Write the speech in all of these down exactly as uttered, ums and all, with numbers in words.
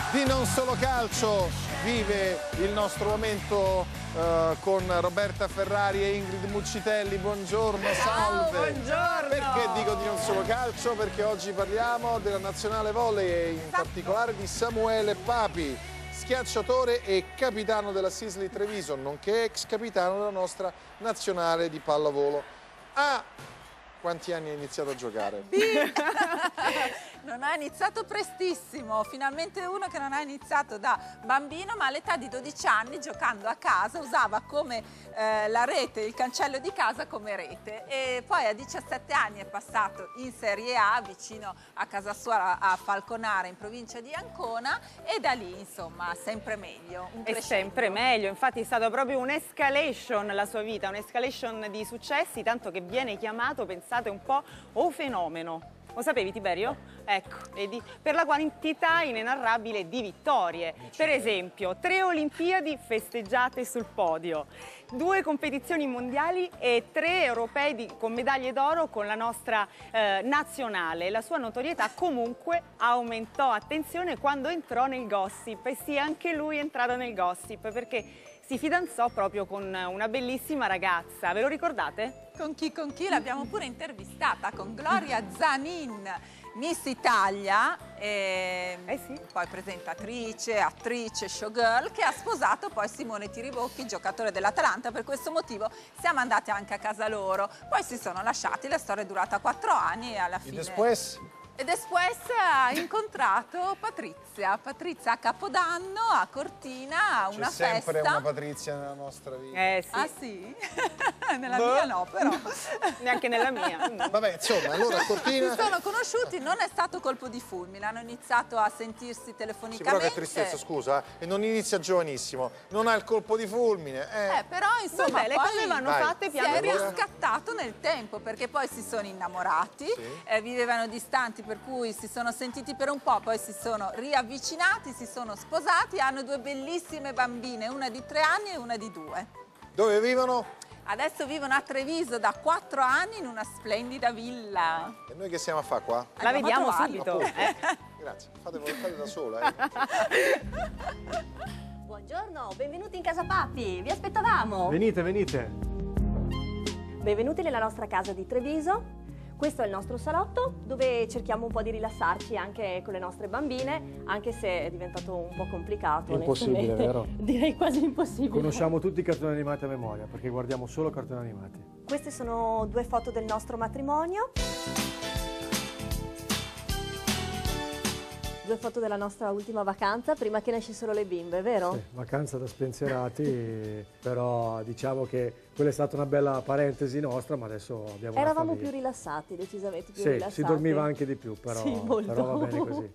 Di Non Solo Calcio vive il nostro momento uh, con Roberta Ferrari e Ingrid Muccitelli. Buongiorno, salve. Oh, buongiorno. Perché dico di Non Solo Calcio? Perché oggi parliamo della nazionale volley e in Esatto. particolare di Samuele Papi, schiacciatore e capitano della Sisli Treviso, nonché ex capitano della nostra nazionale di pallavolo. Ah, quanti anni ha iniziato a giocare? Non ha iniziato prestissimo, finalmente uno che non ha iniziato da bambino, ma all'età di dodici anni, giocando a casa, usava come eh, la rete, il cancello di casa come rete, e poi a diciassette anni è passato in Serie A vicino a casa sua a Falconara in provincia di Ancona, e da lì insomma sempre meglio. Un è sempre meglio, infatti è stata proprio un'escalation la sua vita, un'escalation di successi, tanto che viene chiamato, pensate un po', o fenomeno. Lo sapevi, Tiberio? Ecco, vedi, per la quantità inenarrabile di vittorie. Per esempio, tre Olimpiadi festeggiate sul podio, due competizioni mondiali e tre europei di, con medaglie d'oro con la nostra eh, nazionale. La sua notorietà comunque aumentò, attenzione, quando entrò nel gossip. E sì, anche lui è entrato nel gossip perché si fidanzò proprio con una bellissima ragazza. Ve lo ricordate? Con chi con chi? L'abbiamo pure intervistata, con Gloria Zanin, Miss Italia, e eh sì. poi presentatrice, attrice, showgirl, che ha sposato poi Simone Tiribocchi, giocatore dell'Atalanta. Per questo motivo siamo andati anche a casa loro. Poi si sono lasciati, la storia è durata quattro anni e alla fine... E después? E después ha incontrato Patrizia, Patrizia a Capodanno a Cortina, a una festa. C'è sempre una Patrizia nella nostra vita. Eh sì. Ah sì? Nella Boh. mia no, però. Neanche nella mia. Vabbè, insomma, allora a Cortina... Si sono conosciuti, non è stato colpo di fulmine, hanno iniziato a sentirsi Sì, telefonicamente. però che tristezza, scusa, eh? E non inizia giovanissimo, non ha il colpo di fulmine. Eh, Eh, però insomma Vabbè, le poi cose vanno Dai. fatte si piano è piano. riscattato nel tempo, perché poi si sono innamorati, Sì. eh, vivevano distanti, per cui si sono sentiti per un po', poi si sono riavvicinati, si sono sposati, hanno due bellissime bambine, una di tre anni e una di due. Dove vivono? Adesso vivono a Treviso da quattro anni in una splendida villa. E noi che siamo a fare qua? La Andiamo vediamo a trovarli. subito. Appunto. Eh. Grazie, fate, fate da sola. Eh. Buongiorno, benvenuti in casa Papi, vi aspettavamo. Venite, venite. Benvenuti nella nostra casa di Treviso. Questo è il nostro salotto dove cerchiamo un po' di rilassarci anche con le nostre bambine, anche se è diventato un po' complicato. Impossibile, onestamente. vero? Direi quasi impossibile. Conosciamo tutti i cartoni animati a memoria, perché guardiamo solo cartoni animati. Queste sono due foto del nostro matrimonio. Due foto della nostra ultima vacanza, prima che nascessero le bimbe, vero? Sì, vacanza da spensierati, però diciamo che quella è stata una bella parentesi nostra, ma adesso abbiamo una Eravamo famiglia. più rilassati, decisamente più Sì, rilassati. si dormiva anche di più, però, Sì, molto. però va bene così.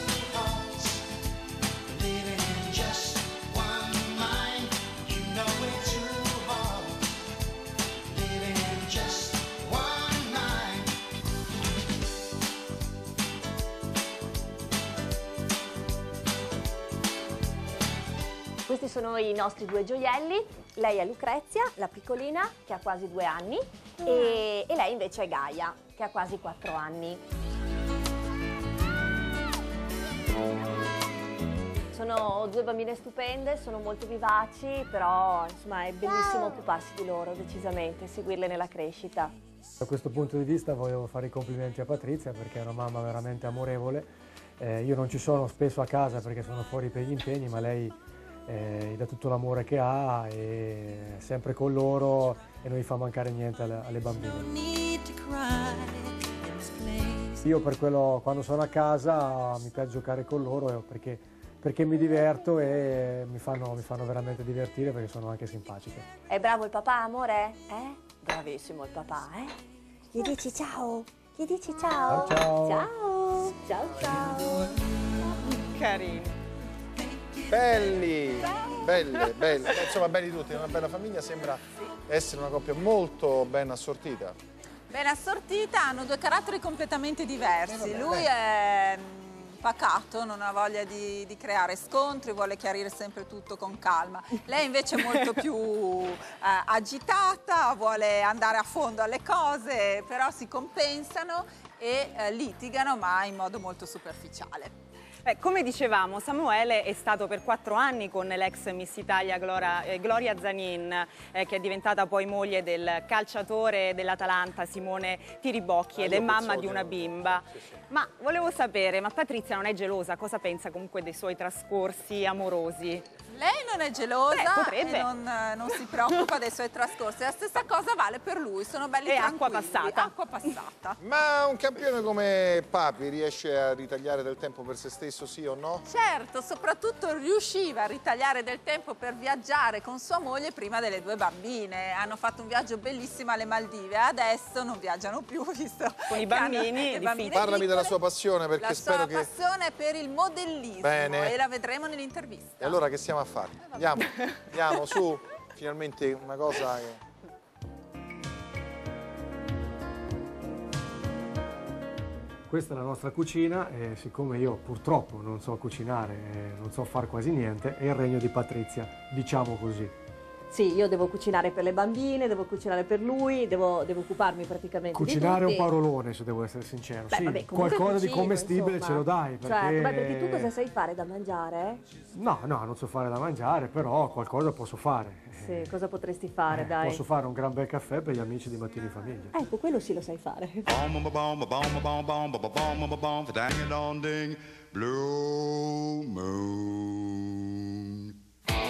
Questi sono i nostri due gioielli. Lei è Lucrezia, la piccolina, che ha quasi due anni, e, e lei invece è Gaia, che ha quasi quattro anni. Sono due bambine stupende, sono molto vivaci, però insomma è bellissimo occuparsi di loro, decisamente, seguirle nella crescita. Da questo punto di vista volevo fare i complimenti a Patrizia, perché è una mamma veramente amorevole. Eh, io non ci sono spesso a casa perché sono fuori per gli impegni, ma lei eh, dà tutto l'amore che ha, e è sempre con loro e non gli fa mancare niente alle, alle bambine. Io per quello, quando sono a casa, mi piace giocare con loro perché, perché mi diverto e mi fanno, mi fanno veramente divertire, perché sono anche simpatiche. È bravo il papà, amore? Eh? Bravissimo il papà, eh? Gli dici ciao? Gli dici ciao? Ciao, ciao. Ciao, ciao, ciao. Carini. Belli, belle, belle. Insomma, belli tutti, una bella famiglia, sembra essere una coppia molto ben assortita. Ben assortita, hanno due caratteri completamente diversi. Eh, vabbè, Lui è mm, pacato, non ha voglia di, di creare scontri, vuole chiarire sempre tutto con calma. Lei invece è molto più eh, agitata, vuole andare a fondo alle cose, però si compensano e eh, litigano, ma in modo molto superficiale. Eh, come dicevamo, Samuele è stato per quattro anni con l'ex Miss Italia Gloria, eh, Gloria Zanin, eh, che è diventata poi moglie del calciatore dell'Atalanta Simone Tiribocchi, ah, ed è mamma di una bimba. Sì, sì. Ma volevo sapere, ma Patrizia non è gelosa? Cosa pensa comunque dei suoi trascorsi amorosi? Lei non è gelosa. Beh, potrebbe. E non, non si preoccupa dei suoi trascorsi. La stessa cosa vale per lui, sono belli e tranquilli. acqua passata. Acqua passata. Ma un campione come Papi riesce a ritagliare del tempo per se stesso, sì o no? Certo, soprattutto riusciva a ritagliare del tempo per viaggiare con sua moglie prima delle due bambine. Hanno fatto un viaggio bellissimo alle Maldive, adesso non viaggiano più, visto con i bambini. Hanno, bambini Parlami piccole. della sua passione, perché la spero che... La sua passione è per il modellismo. Bene. E la vedremo nell'intervista. E allora che stiamo a fare? Eh, andiamo, andiamo su, finalmente una cosa che... Questa è la nostra cucina e siccome io purtroppo non so cucinare e non so far quasi niente, è il regno di Patrizia, diciamo così. Sì, io devo cucinare per le bambine, devo cucinare per lui, devo, devo occuparmi praticamente cucinare di tutti. Un parolone, se devo essere sincero. Beh, sì, vabbè, qualcosa cucino, di commestibile insomma. ce lo dai. Perché... Cioè, beh, perché tu cosa sai fare da mangiare? No, no, non so fare da mangiare, però qualcosa posso fare. Sì, cosa potresti fare, eh, dai? Posso fare un gran bel caffè per gli amici di Mattino in Famiglia. Ecco, quello sì lo sai fare. Blue moon.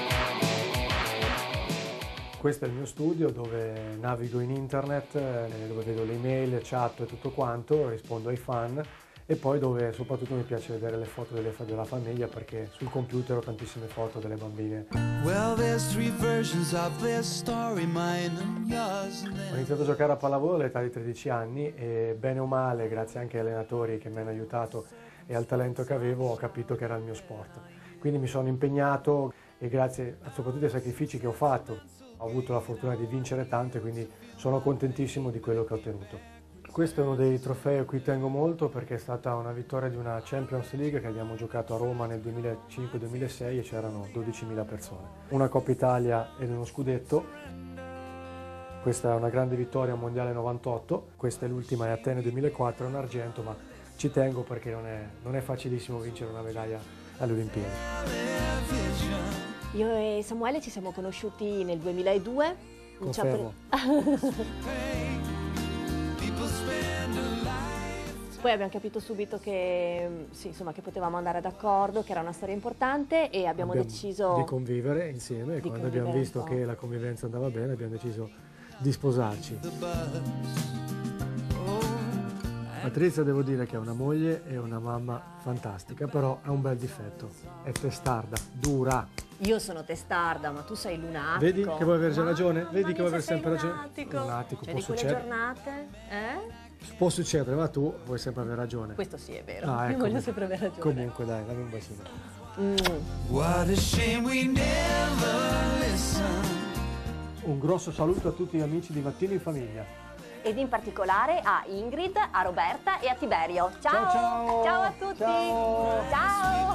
Questo è il mio studio dove navigo in internet, dove vedo le email, chat e tutto quanto, rispondo ai fan e poi dove soprattutto mi piace vedere le foto delle, della famiglia perché sul computer ho tantissime foto delle bambine. Well, there's three versions of this story, mine and yours. Ho iniziato a giocare a pallavolo all'età di tredici anni e bene o male, grazie anche agli allenatori che mi hanno aiutato e al talento che avevo, ho capito che era il mio sport. Quindi mi sono impegnato e grazie soprattutto ai sacrifici che ho fatto ho avuto la fortuna di vincere tanto e quindi sono contentissimo di quello che ho ottenuto. Questo è uno dei trofei a cui tengo molto perché è stata una vittoria di una Champions League che abbiamo giocato a Roma nel duemilacinque duemilasei e c'erano dodicimila persone. Una Coppa Italia ed uno scudetto. Questa è una grande vittoria mondiale novantotto, questa è l'ultima è Atene duemilaquattro, è un argento, ma ci tengo perché non è, non è facilissimo vincere una medaglia alle Olimpiadi. Io e Samuele ci siamo conosciuti nel duemiladue. Confermo. Poi abbiamo capito subito che, sì, insomma, che potevamo andare d'accordo, che era una storia importante e abbiamo, abbiamo deciso di convivere insieme e quando abbiamo visto che la convivenza andava bene abbiamo deciso di sposarci. Patrizia devo dire che è una moglie e una mamma fantastica, però ha un bel difetto, è testarda, dura. Io sono testarda, ma tu sei lunatico. Vedi che vuoi avere già ragione? Ma, Vedi ma che vuoi avere sempre ragione? Lunatico. Lunatico, cioè, può di quelle succedere. giornate, eh? Può succedere, ma tu vuoi sempre avere ragione. Questo sì è vero, Ah, io ecco, voglio sempre avere ragione. Comunque dai, dammi un bacino. Mm. What a shame we never listened. Un grosso saluto a tutti gli amici di Mattino in Famiglia. Ed in particolare a Ingrid, a Roberta e a Tiberio. Ciao! Ciao, ciao. Ciao a tutti! Ciao! Ciao!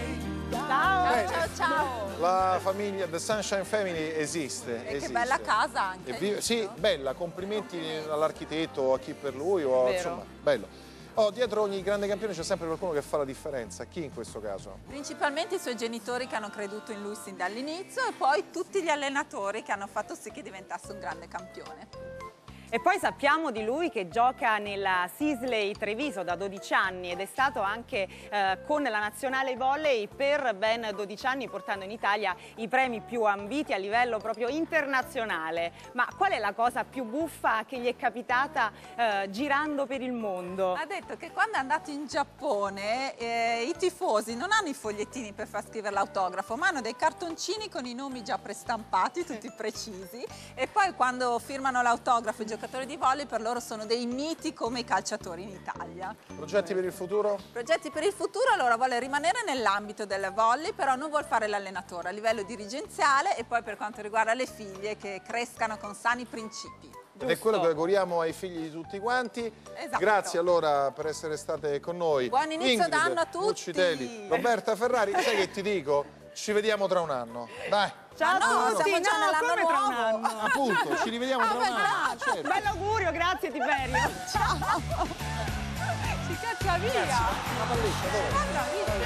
Ciao, Bene. ciao, ciao. La famiglia, The Sunshine Family esiste. E che esiste. bella casa anche. E vive- sì, bella, complimenti all'architetto o a chi per lui, o, Vero. insomma, bello. Oh, dietro ogni grande campione c'è sempre qualcuno che fa la differenza. Chi in questo caso? Principalmente i suoi genitori che hanno creduto in lui sin dall'inizio e poi tutti gli allenatori che hanno fatto sì che diventasse un grande campione. E poi sappiamo di lui che gioca nella Sisley Treviso da dodici anni ed è stato anche eh, con la nazionale volley per ben dodici anni portando in Italia i premi più ambiti a livello proprio internazionale. Ma qual è la cosa più buffa che gli è capitata eh, girando per il mondo? Ha detto che quando è andato in Giappone eh, i tifosi non hanno i fogliettini per far scrivere l'autografo, ma hanno dei cartoncini con i nomi già prestampati, tutti precisi, e poi quando firmano l'autografo i giocatori di volley per loro sono dei miti come i calciatori in Italia. Progetti per il futuro? Progetti per il futuro, allora vuole rimanere nell'ambito del volley, però non vuole fare l'allenatore a livello dirigenziale e poi per quanto riguarda le figlie che crescano con sani principi. Ed è quello che auguriamo ai figli di tutti quanti. Esatto. Grazie allora per essere state con noi. Buon inizio Ingrid d'anno a tutti. Muccitelli, Roberta Ferrari, sai che ti dico? Ci vediamo tra un anno. Dai. Ciao Ma a no, tutti, siamo già no, nell'anno come tra un nuovo. anno? Appunto, ci rivediamo tra un anno. Ah, Certo. Bello augurio, grazie Tiberio. Ciao. Ci palletta, via! La palletta, dove? Anna, via!